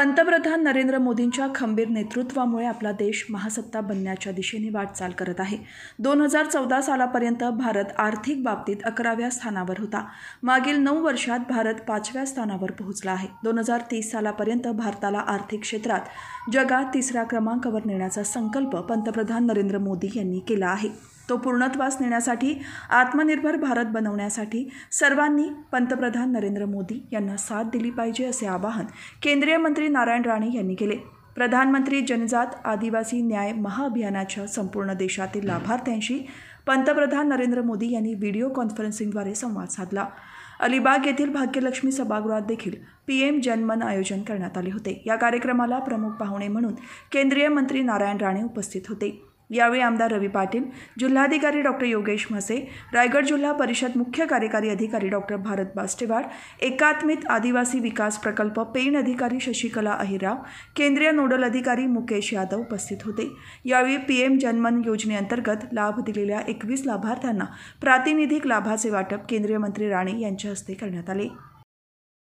पंतप्रधान नरेंद्र मोदींच्या खंबीर नेतृत्वामुळे आपला देश महासत्ता बनण्याच्या दिशेने वाटचाल करत आहे. 2014 सालापर्यंत भारत आर्थिक बाबतीत 11व्या स्थानावर होता. मागील 9 वर्षात भारत 5व्या स्थानावर पोहोचला आहे. 2030 सालापर्यंत भारताला आर्थिक क्षेत्रात जगात 3ऱ्या क्रमांकावर नेण्याचा संकल्प पंतप्रधान नरेंद्र मोदी यांनी केला आहे. तो पूर्णत्वास नेण्यासाठी आत्मनिर्भर भारत बनवण्यासाठी सर्वांनी पंतप्रधान नरेंद्र मोदी यांना साथ दिली पाहिजे असे आवाहन केंद्रीय मंत्री नारायण राणे यांनी केले. प्रधानमंत्री जनजात आदिवासी न्याय महाअभियानाच्या संपूर्ण देशातील लाभार्थ्यांशी पंतप्रधान नरेंद्र मोदी यांनी व्हिडिओ कॉन्फरन्सिंगद्वारे संवाद साधला. अलिबाग येथील भाग्यलक्ष्मी सभागृहात देखील PM जनमन आयोजन करण्यात आले होते. या कार्यक्रमाला प्रमुख पाहुणे म्हणून केंद्रीय मंत्री नारायण राणे उपस्थित होते. यावेळी आमदार रवी पाटील, जिल्हाधिकारी डॉक्टर योगेश म्हसे, रायगड जिल्हा परिषद मुख्य कार्यकारी अधिकारी डॉक्टर भारत बास्टेवाड, एकात्मिक आदिवासी विकास प्रकल्प पेण अधिकारी शशिकला अहिरराव, केंद्रीय नोडल अधिकारी मुकेश यादव उपस्थित होते. यावेळी PM जनमन योजनेअंतर्गत लाभ दिलेल्या 21 लाभार्थ्यांना प्रातिनिधिक लाभाचे वाटप केंद्रीय मंत्री राणे यांच्या हस्ते करण्यात आले.